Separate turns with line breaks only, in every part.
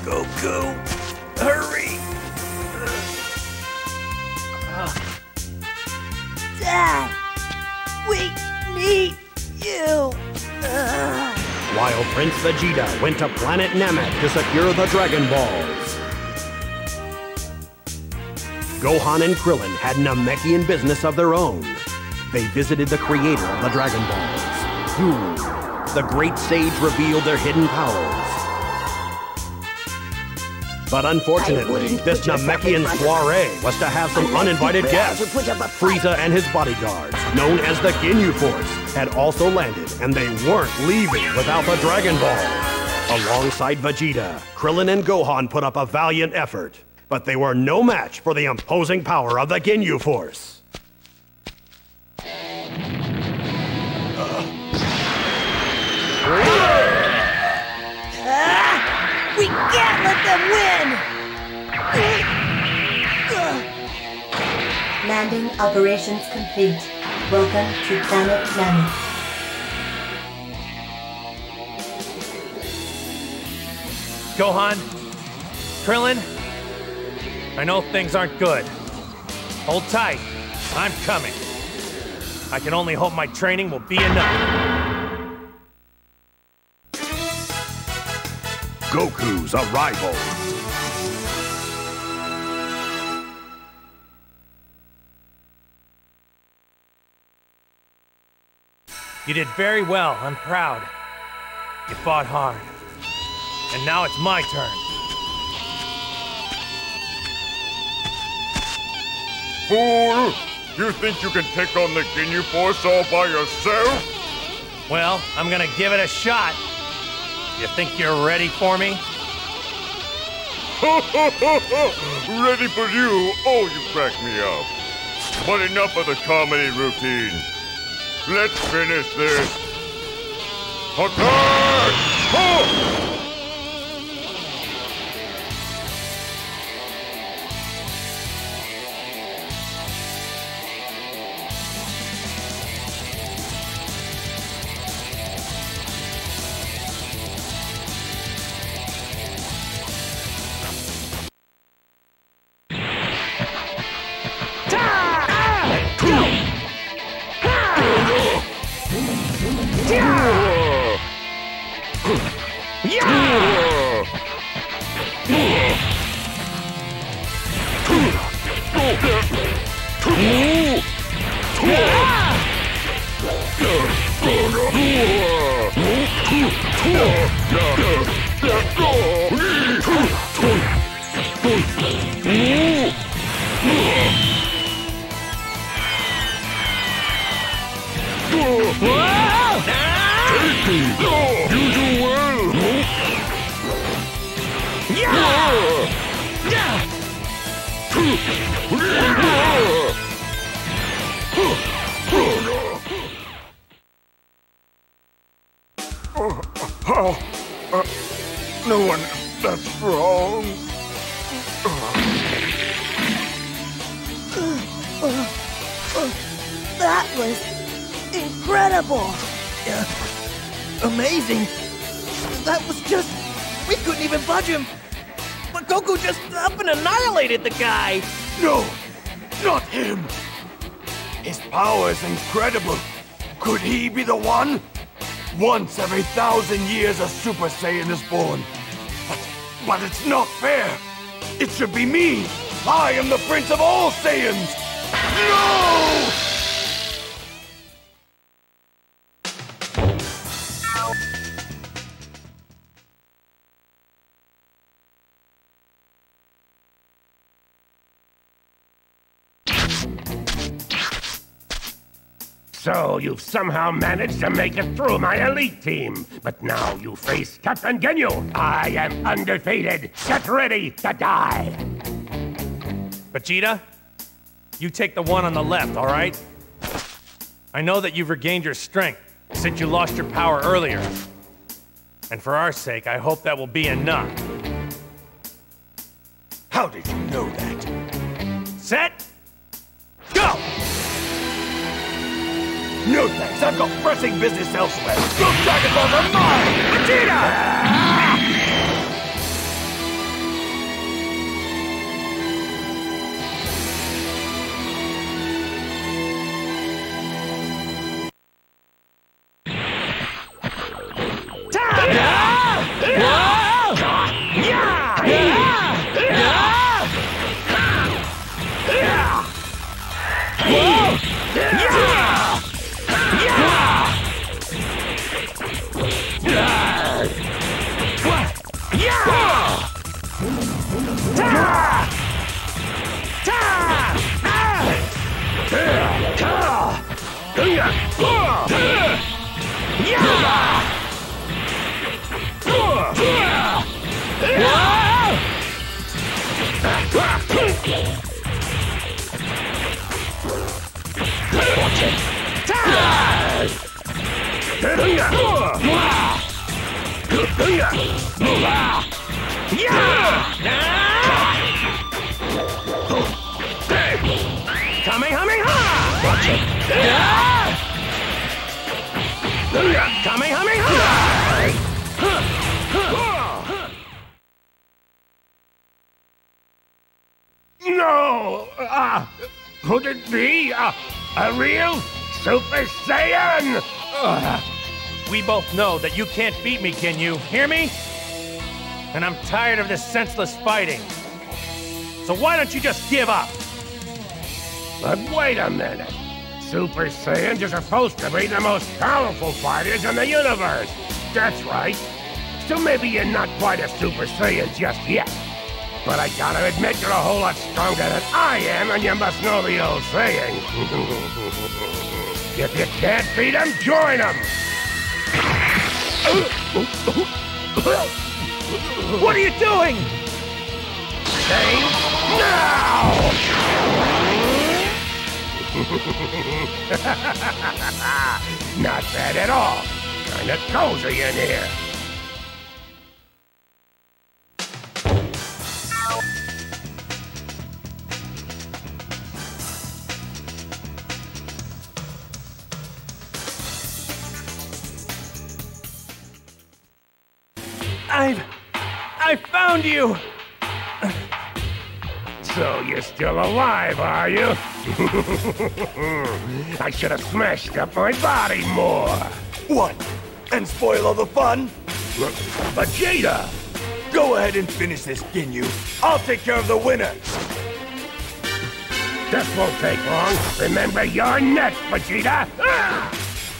Goku, hurry!
Dad, we need you.
While Prince Vegeta went to planet Namek to secure the Dragon Balls. Gohan and Krillin had Namekian business of their own. They visited the creator of the Dragon Balls, who, the great sage, revealed their hidden powers. But unfortunately, this Namekian soiree was to have some uninvited guests. Frieza and his bodyguards, known as the Ginyu Force, had also landed, and they weren't leaving without the Dragon Ball. Alongside Vegeta, Krillin and Gohan put up a valiant effort, but they were no match for the imposing power of the Ginyu Force.
We can't let them win!
Landing operations complete. Welcome to Planet Namek.
Gohan, Krillin, I know things aren't good. Hold tight, I'm coming. I can only hope my training will be enough.
Goku's arrival.
You did very well, I'm proud. You fought hard. And now it's my turn.
Fool! You think you can take on the Ginyu Force all by yourself?
Well, I'm gonna give it a shot. You think you're ready for me?
Ready for you? Oh, you crack me up. But enough of the comedy routine. Let's finish this. Attack! Oh! No one that's wrong.
That was incredible!
Amazing! That was just... we couldn't even budge him! But Goku just up and annihilated the guy!
No! Not him! His power is incredible! Could he be the one? Once every 1,000 years a Super Saiyan is born. But it's not fair! It should be me! I am the Prince of all Saiyans! No!
So you've somehow managed to make it through my elite team. But now you face Captain Ginyu. I am undefeated. Get ready to die.
Vegeta, you take the one on the left, all right? I know that you've regained your strength since you lost your power earlier. And for our sake, I hope that will be enough.
How did you know that?
Set, go!
No thanks, I've got pressing business elsewhere. Those Dragon Balls are mine! Vegeta!
No! Could it be a real Super Saiyan?
We both know that you can't beat me, can you? Hear me? And I'm tired of this senseless fighting. So why don't you just give up?
But wait a minute. Super Saiyans are supposed to be the most powerful fighters in the universe. That's right. So maybe you're not quite a Super Saiyan just yet. But I gotta admit you're a whole lot stronger than I am, and you must know the old saying. If you can't beat them, join them!
What are you doing?
Say now! Not bad at all. Kinda cozy in here.
I found you!
So you're still alive, are you? I should have smashed up my body more.
What? And spoil all the fun?
Vegeta!
Go ahead and finish this, Ginyu. I'll take care of the winner.
This won't take long. Remember, you're next, Vegeta! Ah!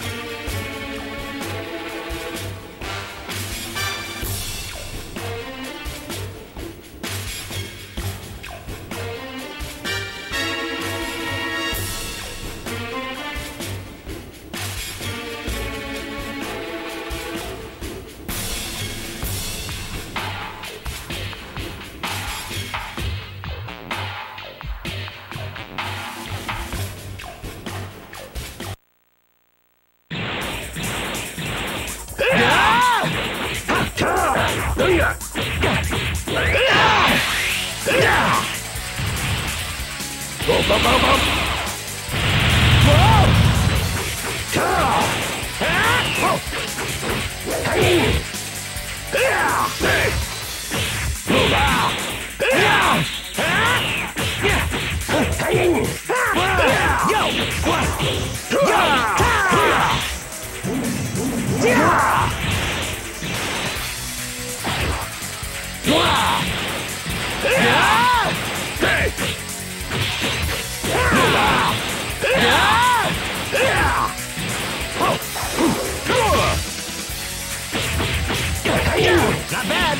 Not bad!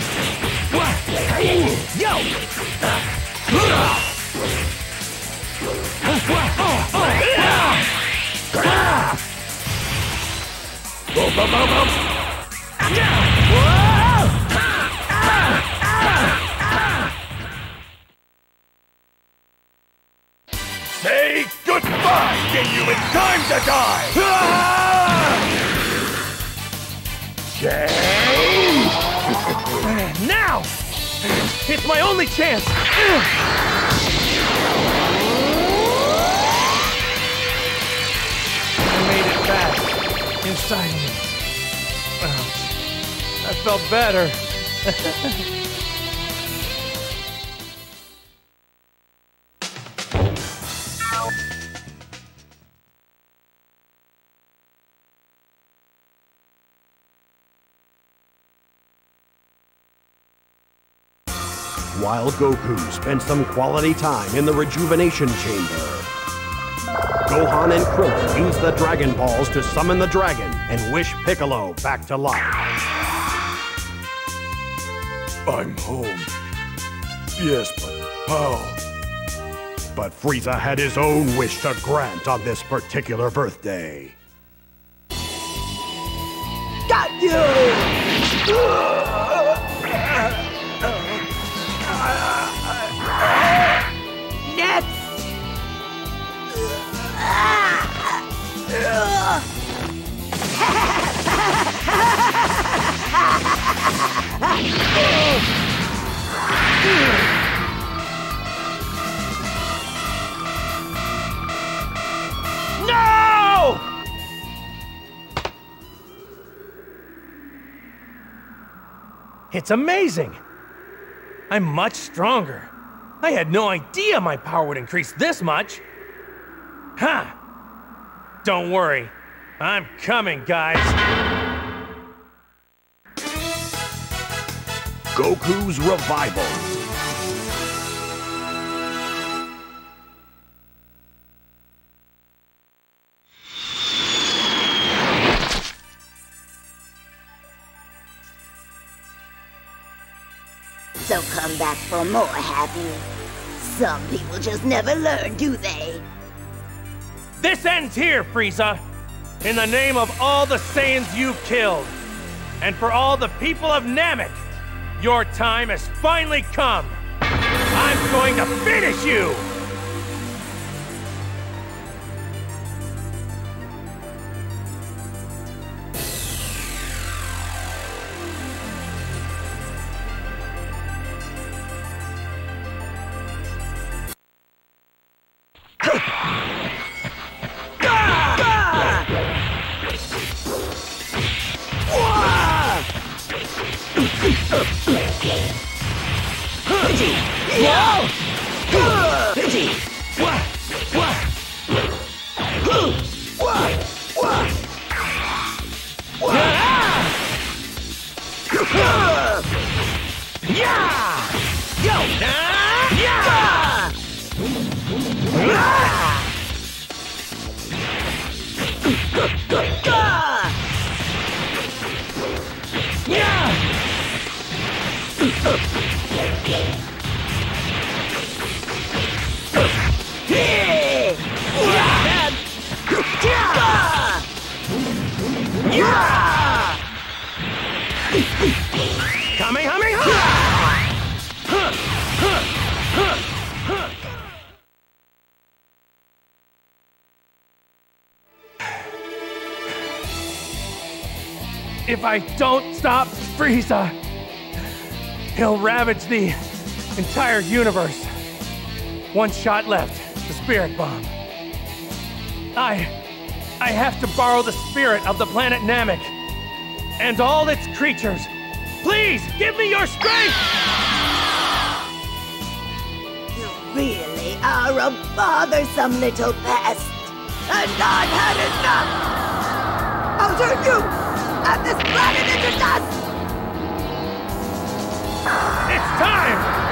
Yo!
Say goodbye, Ginyu. It's time to die.
Now! It's my only chance! I made it back. Inside me. Ouch. I felt better.
While Goku spent some quality time in the rejuvenation chamber, Gohan and Krillin used the Dragon Balls to summon the dragon and wish Piccolo back to life.
I'm home. Yes, but how?
But Frieza had his own wish to grant on this particular birthday.
Got you! Next!
No! It's amazing. I'm much stronger. I had no idea my power would increase this much. Huh. Don't worry. I'm coming, guys.
Goku's Revival.
So come back for more, have you? Some people just never learn, do they?
This ends here, Frieza! In the name of all the Saiyans you've killed, and for all the people of Namek, your time has finally come! I'm going to finish you! If I don't stop Frieza, he'll ravage the entire universe. One shot left, the Spirit Bomb. I have to borrow the spirit of the planet Namek and all its creatures. Please, give me your strength!
You really are a bothersome little pest. And I've had enough! I'll turn you and this planet into dust!
It's time!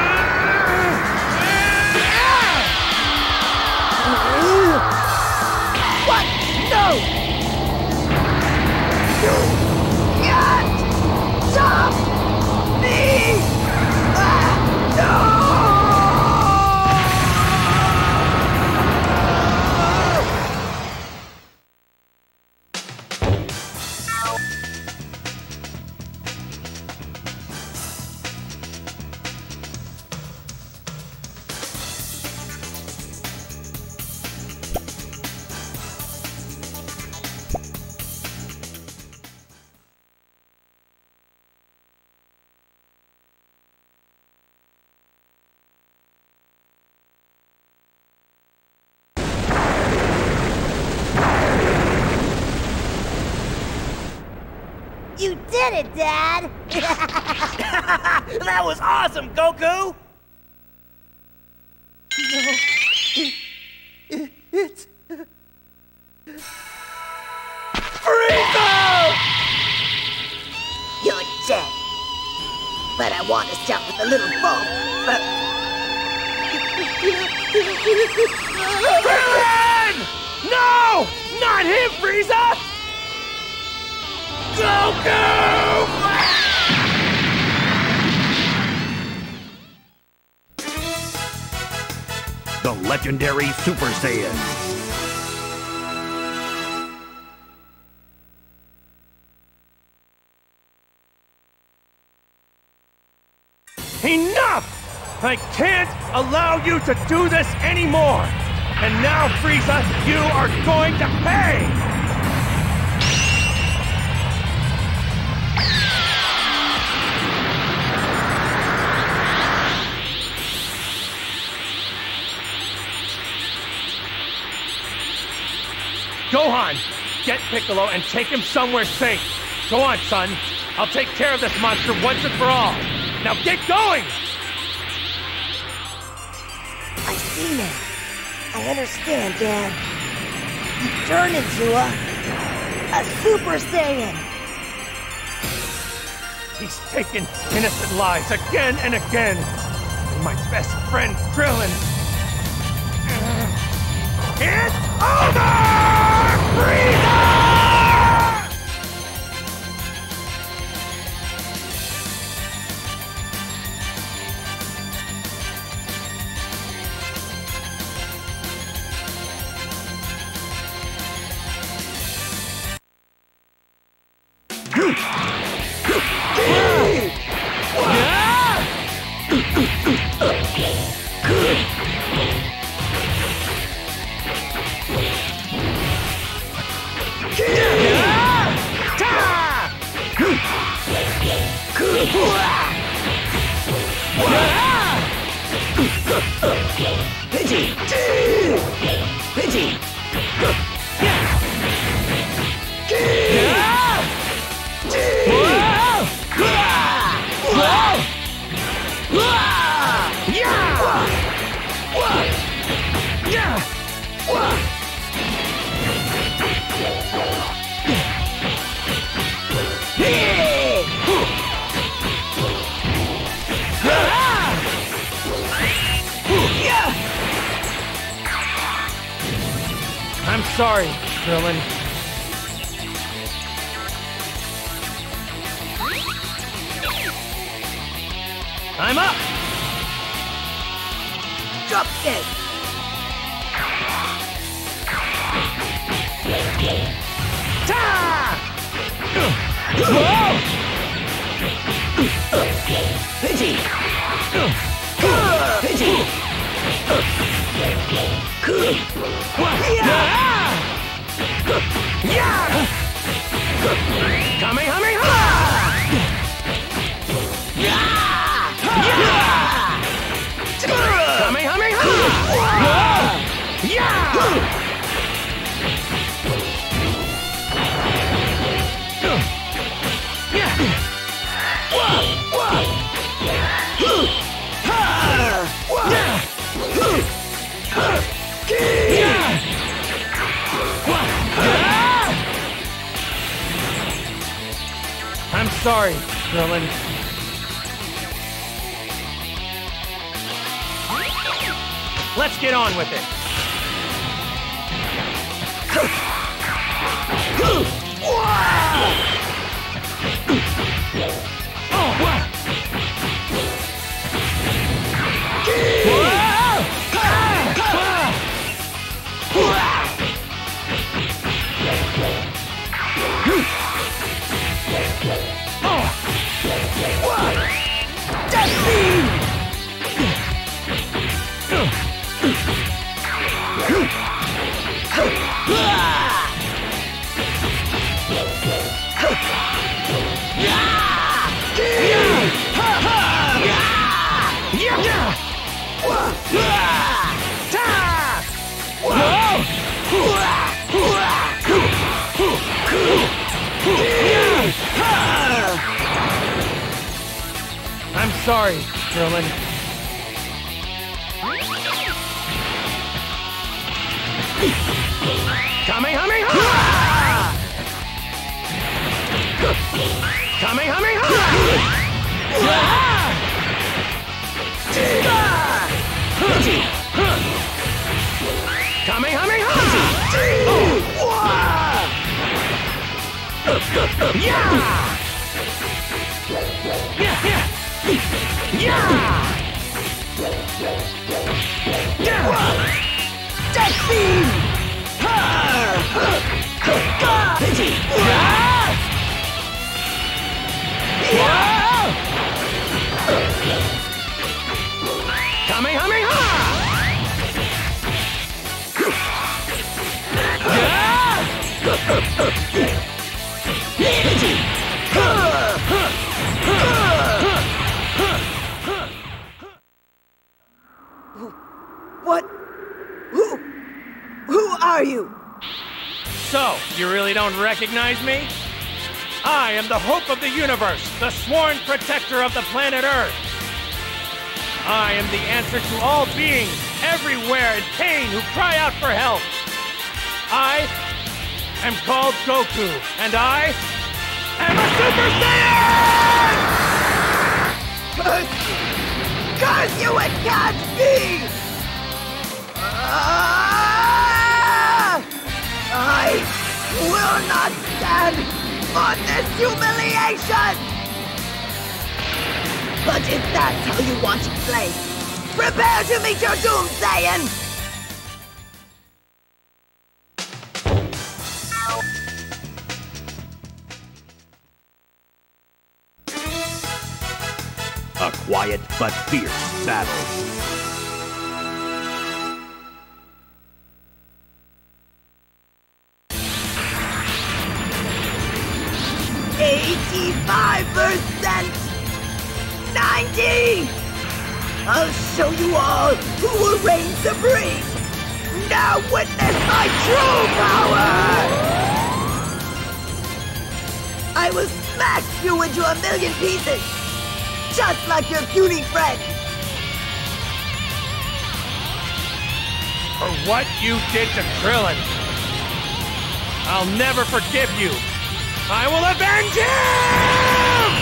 What? No! You can't stop me! No! You did it, Dad!
That was awesome, Goku! No. It's... Frieza!
You're dead. But I want to start with a little fun.
Krillin! No! Not him, Frieza! Goku!
The legendary Super Saiyan.
Enough! I can't allow you to do this anymore! And now, Frieza, you are going to pay! Gohan, get Piccolo and take him somewhere safe. Go on, son. I'll take care of this monster once and for all. Now get going!
I've seen it. I understand, Dad. You turn into a Super Saiyan.
He's taken innocent lives again and again. And my best friend, Krillin. It's over! Frieza! I'm sorry, Krillin. I'm up!
Drop kick!
Ta! Whoa!
Pidgey! Pidgey!
Yeah! Kamehameha! Yeah! Kamehameha! Yeah! I'm sorry, Krillin. Let's get on with it. I'm sorry, Krillin. Kamehameha! Kamehameha! Kamehameha! Yeah! Yeah! Yeah!
Death Beam! Pidgey! are you?
So, you really don't recognize me? I am the hope of the universe, the sworn protector of the planet Earth. I am the answer to all beings, everywhere in pain, who cry out for help. I am called Goku, and I am a Super Saiyan!
Curse you, it can't be! I will not stand for this humiliation! But if that's how you want to play, prepare to meet your doom, Saiyan!
A quiet but fierce battle. %, 90!
I'll show you all who will reign supreme! Now witness my true power! I will smash you into a million pieces! Just like your puny friend!
For what you did to Krillin, I'll never forgive you! I will avenge him!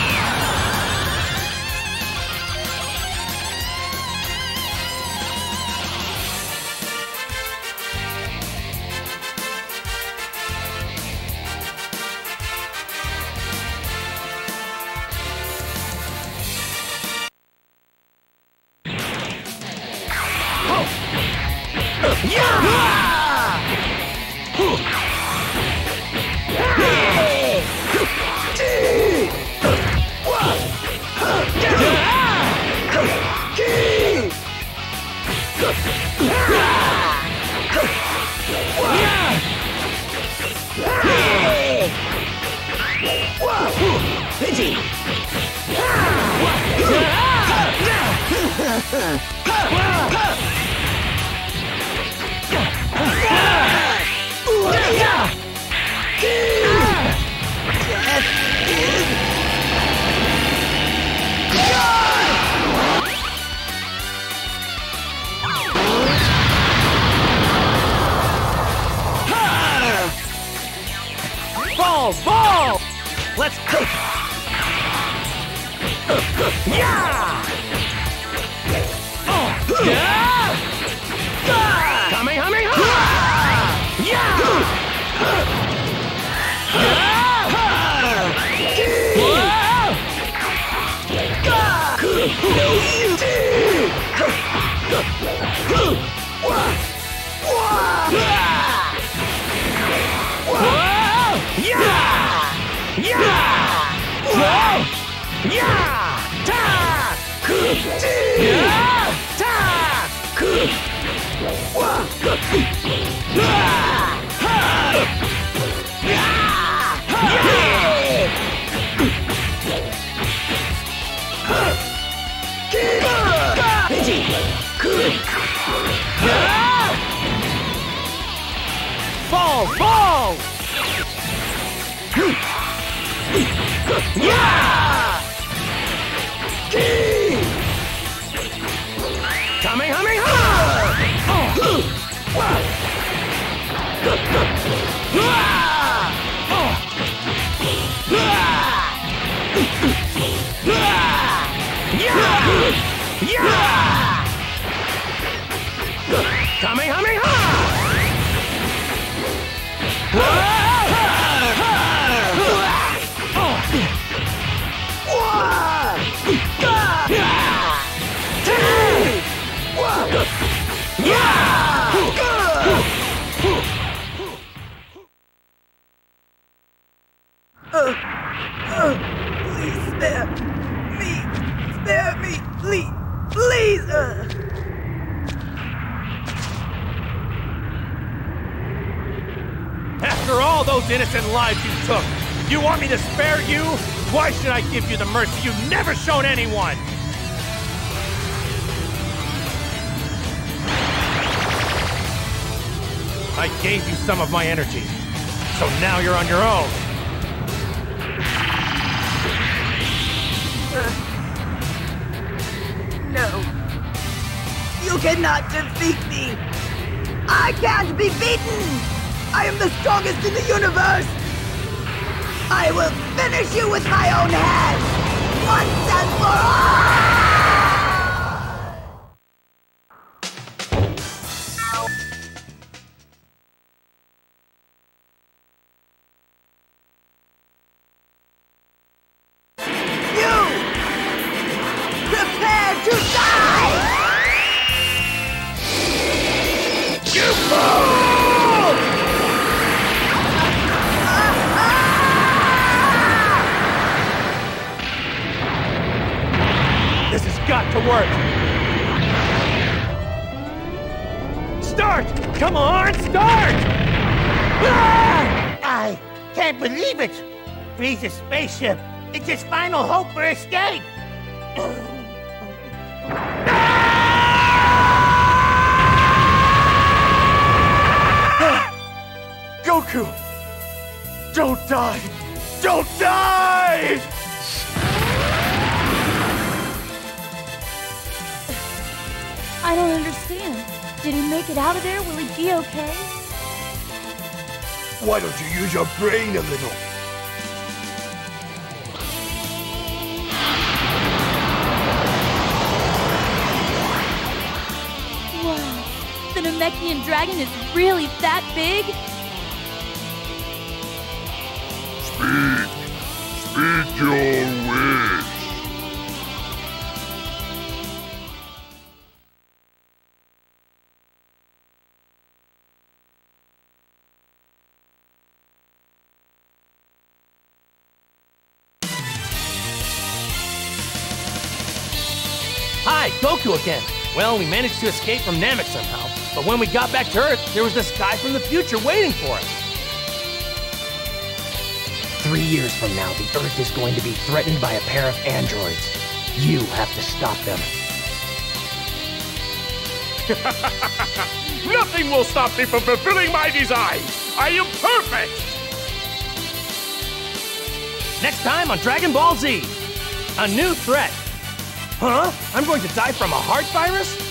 Ball! Let's go! Yeah! Yeah! Kamehameha! Yeah! Ball! Yeah! Kamehameha! Kamehameha!
Please spare me, please!
After all those innocent lives you took, you want me to spare you? Why should I give you the mercy you've never shown anyone? I gave you some of my energy, so now you're on your own.
No. You cannot defeat me. I can't be beaten. I am the strongest in the universe. I will finish you with my own hands, once and for all!
This has got to work! Start! Come on, start!
I can't believe it! Frieza's spaceship! It's his final hope for escape!
Goku! Don't die! Don't die!
I don't understand. Did he make it out of there? Will he be okay?
Why don't you use your brain a little?
Wow. The Namekian dragon is really that big?
Speak your wish.
Hi, Goku again. Well, we managed to escape from Namek somehow, but when we got back to Earth, there was this guy from the future waiting for us.
3 years from now, the Earth is going to be threatened by a pair of androids. You have to stop them.
Nothing will stop me from fulfilling my design! I am perfect!
Next time on Dragon Ball Z, a new threat. Huh? I'm going to die from a heart virus?